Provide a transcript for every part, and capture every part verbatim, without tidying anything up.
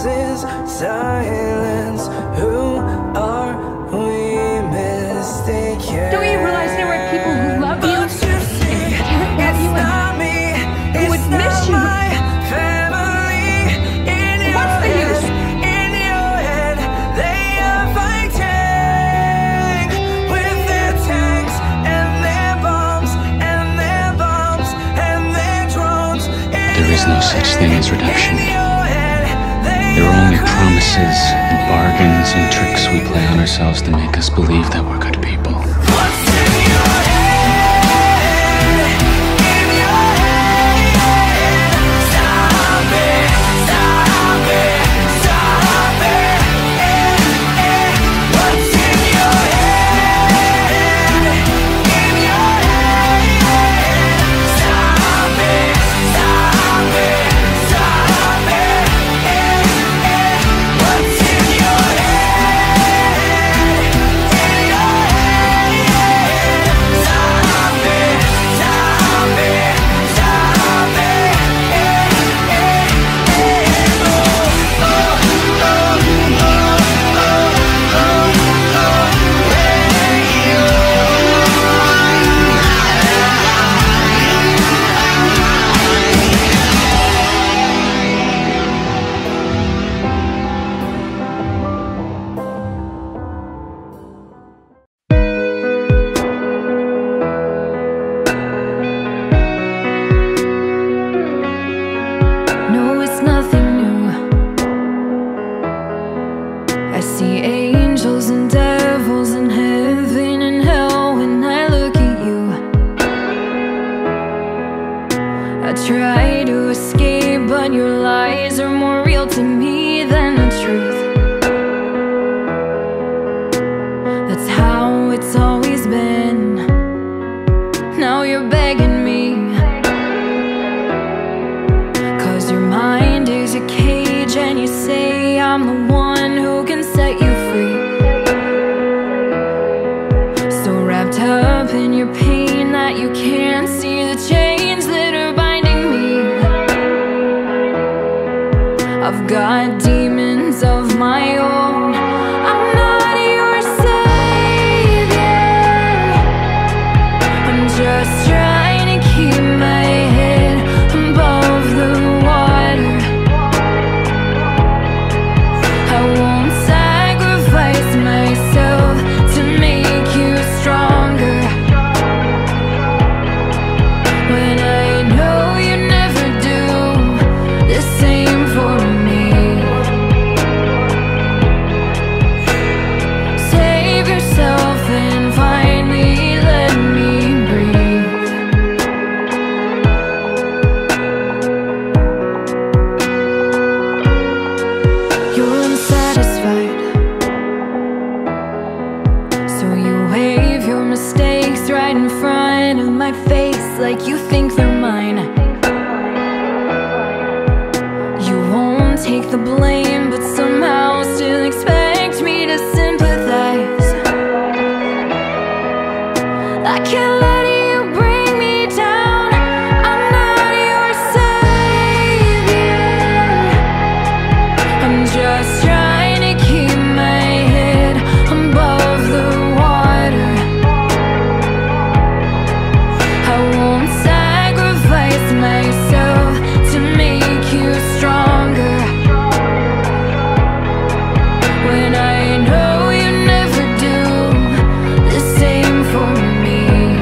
is silence. Who are we mistaken? Don't you realize there are people who love you? But you see, it's you not me. who would It's miss not you. my family. In your What's the head, use? in your head, they are fighting with their tanks and their bombs and their bombs and their drones. There is no such thing as redemption. There are only promises and bargains and tricks we play on ourselves to make us believe that we're good people. What's in your head? In your head. Stop it, stop it, stop it. Eh, eh. What's in your head? In your head. Stop it, stop it, stop it. Eh, eh. What's in your head? In your head. Stop it, stop it, stop it. Eh, eh, eh. Oh, oh, oh, oh, oh, oh, oh. No, it's nothing new. I see angels and devils in heaven and hell when I look at you. I try to escape, but your lies are more real to me than the truth. That's how it's always been. Now you're begging me, 'cause your mind is a cage and you say I'm the one who can set you free. So wrapped up in your pain that you can't see the chains that are binding me. I've got demons of my own. I'm not your savior. I'm just trying to keep my head above the water. I won't sacrifice myself to make you stronger, when I know you never do the same for me. Save yourself and finally let me breathe. You're unsatisfied, so you wave your mistakes right in front of my face like you think they're mine. You won't take the blame, but somehow still expect me to sympathize. I can't let you bring me down. I'm not your savior. I'm just trying to keep my head above the water. I won't sacrifice myself to make you stronger, when I know you never do the same for me.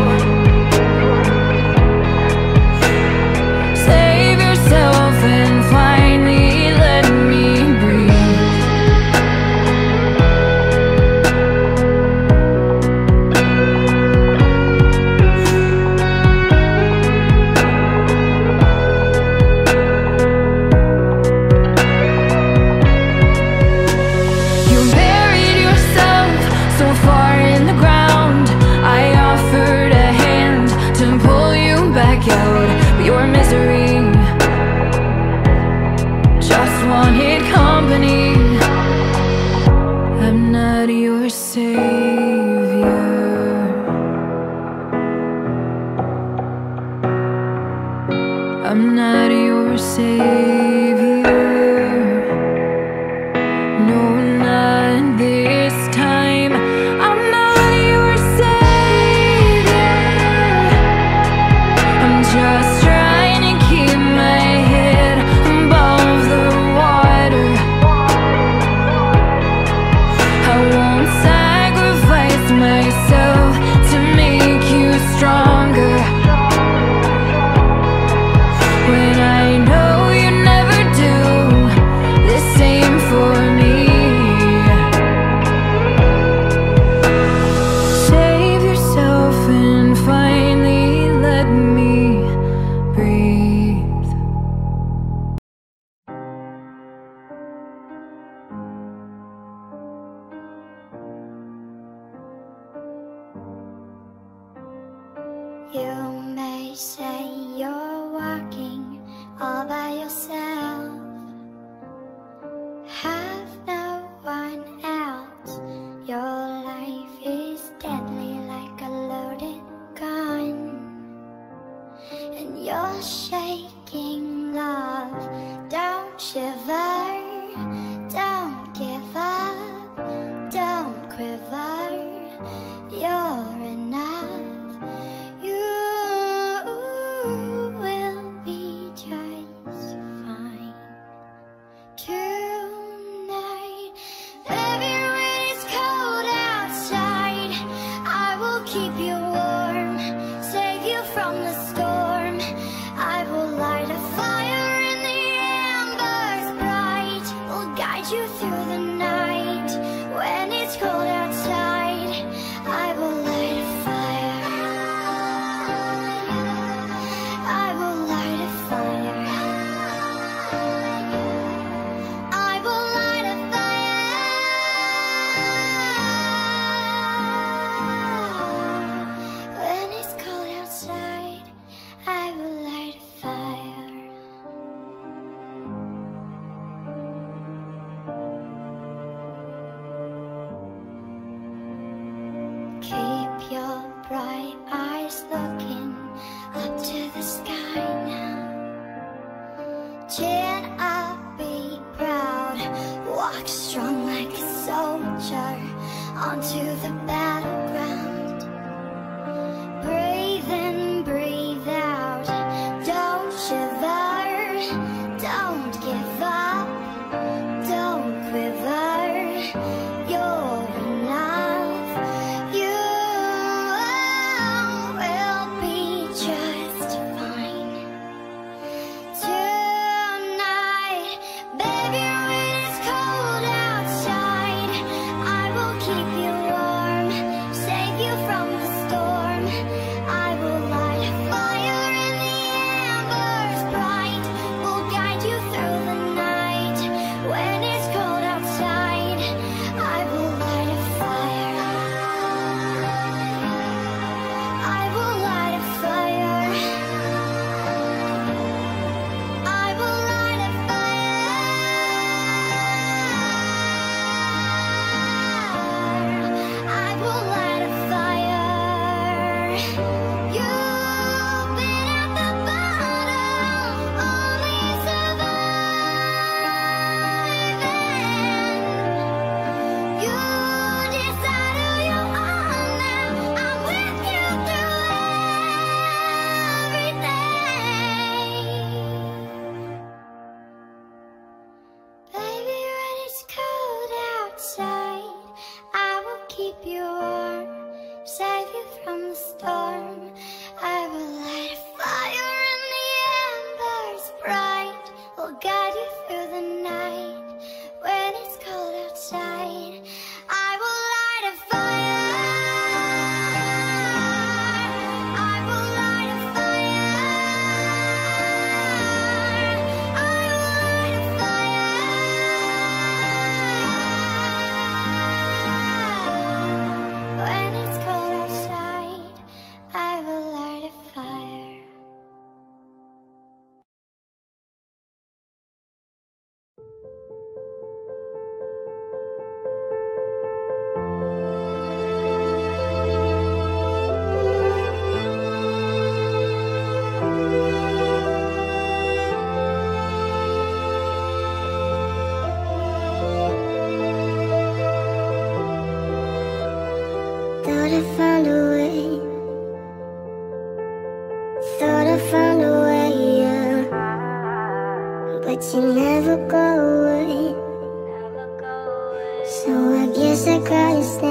Save yourself and finally let me breathe. You buried yourself so far in the ground. I offered a hand to pull you back out, but your misery just wanted company. I'm not your savior. I'm not your savior. say you're walking all by yourself, have no one else. Your life is deadly like a loaded gun, and you're shaking, love. Don't shiver, don't give up, don't quiver. You're enough. You will be just fine tonight. Baby, when it's cold outside, I will keep you warm, save you from the storm. I will light a fire in the embers bright, will guide you through the night. When it's cold outside, I will light a fire. I will light a fire. I will light a fire. When it's cold outside, I will light a fire. Keep your bright eyes looking up to the sky now. Chin up, be proud, walk strong like a soldier onto the battleground. Breathe in, breathe out, don't shiver, don't give up, don't quiver. You're enough. You will be just fine tonight. Baby, when it's cold outside, I will keep you warm, save you from the storm. I will light a fire in the embers bright, will guide you through the night. When it's cold outside, I will light a fire. I will light a fire. I will light a fire. I will light a fire. You've been at the bottom, only surviving. You decide who you are now. I'm with you through everything. Baby, when it's cold outside, I will keep you warm, save you from the storm. I will light a fire in the embers bright, will guide you through the night. When it's cold outside, I will light a fire. I will light a fire. I will light a fire. When it's cold outside, I will light a fire. Thought I found a way. Thought I found a way, yeah. But you never go away. So I guess I gotta stay.